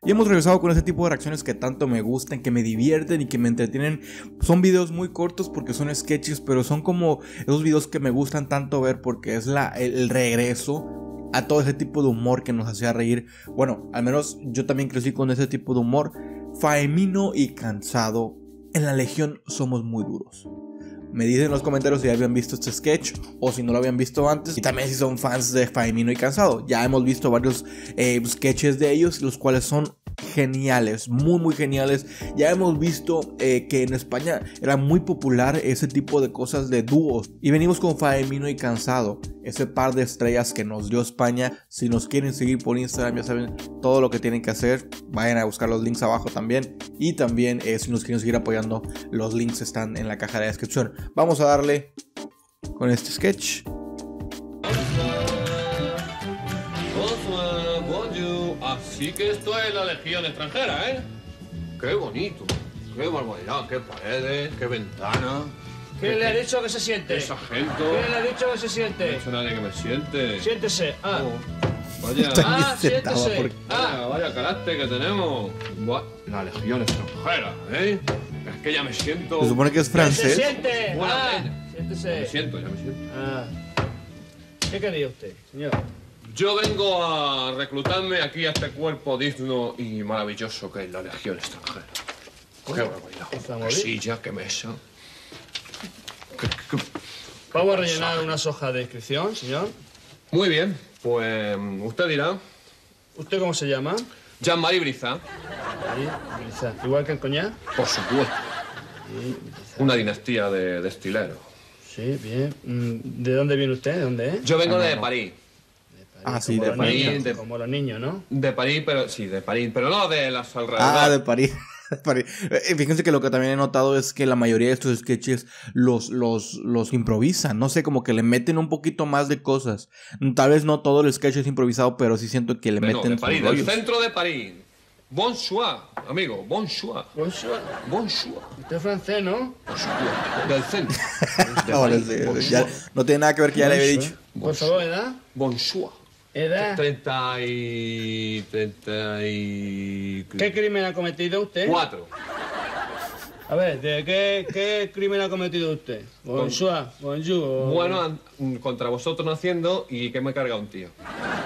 Y hemos regresado con ese tipo de reacciones que tanto me gustan, que me divierten y que me entretienen. Son videos muy cortos porque son sketches, pero son como esos videos que me gustan tanto ver porque es el regreso a todo ese tipo de humor que nos hacía reír. Bueno, al menos yo también crecí con ese tipo de humor. Faemino y Cansado. En la Legión somos muy duros. Me dicen en los comentarios si ya habían visto este sketch o si no lo habían visto antes. Y también si son fans de Faemino y Cansado. Ya hemos visto varios sketches de ellos, los cuales son geniales, muy muy geniales. Ya hemos visto que en España era muy popular ese tipo de cosas de dúos. Y venimos con Faemino y Cansado, ese par de estrellas que nos dio España. Si nos quieren seguir por Instagram, ya saben todo lo que tienen que hacer. Vayan a buscar los links abajo también. Y también si nos quieren seguir apoyando, los links están en la caja de descripción. Vamos a darle con este sketch. Así que esto es la Legión extranjera, ¿eh? Qué bonito, qué barbaridad, qué paredes, qué ventanas. ¿Quién le ha dicho que se siente? Qué sargento. ¿Quién le ha dicho que se siente? No he dicho nadie que me siente. Siéntese. Vaya, Siéntese. vaya carácter que tenemos. La Legión extranjera, ¿eh? Es que ya me siento... Se supone que es ¿Se francés. siente? Ya me siento. ¿Qué quería usted, señor? Yo vengo a reclutarme aquí a este cuerpo digno y maravilloso que es la Legión extranjera. Qué barbaridad. Qué silla, qué mesa. Vamos a rellenar unas hojas de inscripción, señor. Muy bien, pues usted dirá. ¿Usted cómo se llama? Jean-Marie Brizard. ¿Igual que el coñac? Por supuesto. Una dinastía de estileros. Sí, bien. ¿De dónde viene usted? ¿De dónde es? Yo vengo de París. Sí, de París. Como los niños, ¿no? De París, pero sí, de París, pero no de las alrededores. De París. Fíjense que lo que también he notado es que la mayoría de estos sketches los improvisan. No sé, como que le meten un poquito más de cosas. Tal vez no todo el sketch es improvisado, pero sí siento que le meten de París, sus del rollos. centro de París. Bonsoir, amigo, bonsoir. Bonsoir. Bonsoir. Usted es francés, ¿no? Por supuesto. Del centro. De Ahora París. sí, ya no tiene nada que ver que ya le había dicho. Por favor, ¿edad? Bonsoir. ¿Edad? 30 y... ¿Qué crimen ha cometido usted? 4. A ver, ¿de qué crimen ha cometido usted? Bonsoir, bonjour. Bueno, contra vosotros naciendo y que me carga un tío.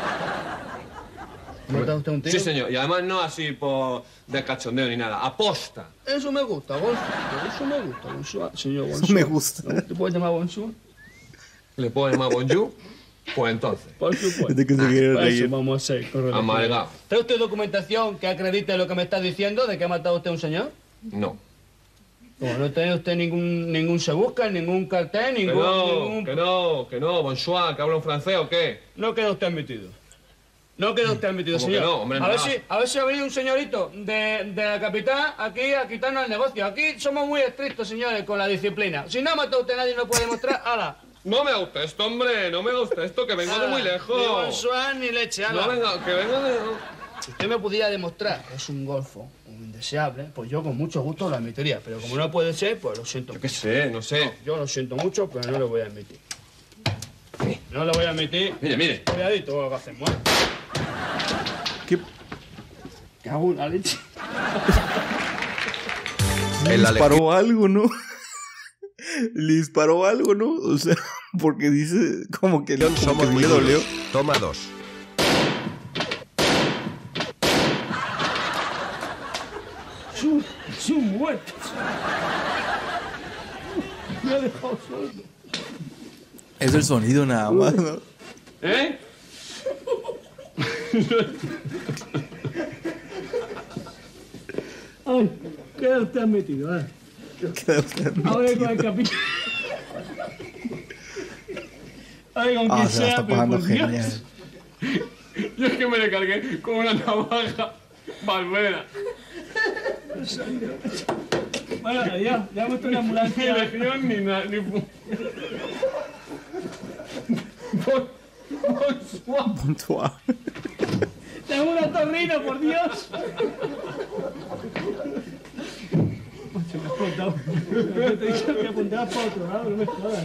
¿Mata usted un tío? Sí, señor. Y además no así por de cachondeo ni nada. Aposta. Eso me gusta, bonjour. Eso me gusta, bonsoir, señor bonjour. Eso me gusta. ¿Te puedes llamar bonjour? ¿Le puedo llamar bonjour? Pues entonces. Por supuesto. De que se quiere Para reír. eso vamos a hacer. Amargado. ¿Trae usted documentación que acredite lo que me está diciendo de que ha matado usted a un señor? No. Como no tiene usted ningún se busca, ningún cartel, Que no, bonsoir, que habla un francés o qué. No queda usted admitido. No queda usted admitido, ¿Cómo señor. que no? Hombre, a ver si ha venido un señorito de la capital aquí a quitarnos el negocio. Aquí somos muy estrictos, señores, con la disciplina. Si no ha matado usted a nadie, no puede demostrar. ¡Hala! No me gusta esto, hombre, no me gusta esto, que vengo de muy lejos. Ni bonsoir ni leche, ¡hala! No, venga, que vengo de... Si usted me pudiera demostrar que es un golfo, un indeseable, pues yo con mucho gusto lo admitiría. Pero como no puede ser, pues lo siento. Yo qué sé, no sé. Yo lo siento mucho, pero no lo voy a admitir. No lo voy a admitir. Mire. Cuidadito lo que hacemos, ¿eh? ¿Qué? Cago en la leche. Le disparó algo, ¿no? Le disparó algo, ¿no? O sea, porque dice como que Somos muy le dolió. duros. Toma 2. Son muertos. Me ha dejado solo. Es el sonido nada más, ¿no? ¿Eh? Ay, queda usted admitido, ¿eh? Ahora con el capitán. Ay, con quien Se la sea, está pero pasando por Dios. genial. Yo es que me le cargué con una navaja barbera. Bueno, adiós. Ya hemos una ambulancia. Ni legión ni nada, ni... Bonsoir. Tengo una torrina, por Dios. Me has contado. Yo te he dicho que apuntabas para otro lado, no me jodas.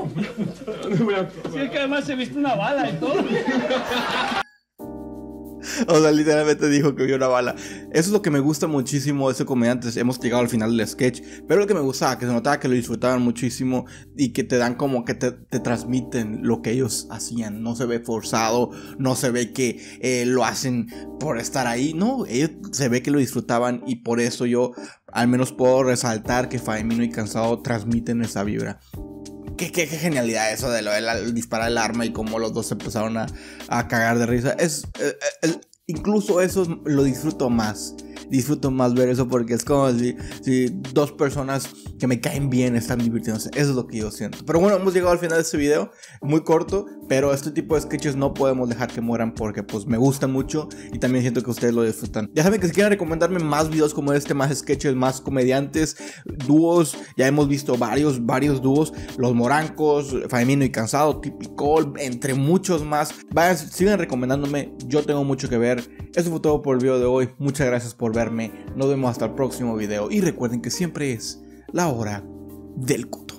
Si es que además he visto una bala y todo. O sea, literalmente dijo que vio una bala. Eso es lo que me gusta muchísimo de ese comediante. Hemos llegado al final del sketch, pero lo que me gustaba, que se notaba que lo disfrutaban muchísimo y que te dan como que te transmiten lo que ellos hacían. No se ve forzado, no se ve que lo hacen por estar ahí. No, ellos se ve que lo disfrutaban y por eso yo al menos puedo resaltar que Faemino y Cansado transmiten esa vibra. Qué genialidad eso de lo de disparar el arma y cómo los dos se empezaron a cagar de risa. Incluso eso lo disfruto más. Disfruto más ver eso porque es como si dos personas que me caen bien están divirtiéndose. Eso es lo que yo siento. Pero bueno, hemos llegado al final de este video. Muy corto, pero este tipo de sketches no podemos dejar que mueran porque pues me gustan mucho y también siento que ustedes lo disfrutan. Ya saben que si quieren recomendarme más videos como este, más sketches, más comediantes, dúos, ya hemos visto varios dúos, Los Morancos, Faemino y Cansado, Típico, entre muchos más. Vayan, sigan recomendándome, yo tengo mucho que ver. Eso fue todo por el video de hoy. Muchas gracias por verme. Nos vemos hasta el próximo video. Y recuerden que siempre es la hora del coto.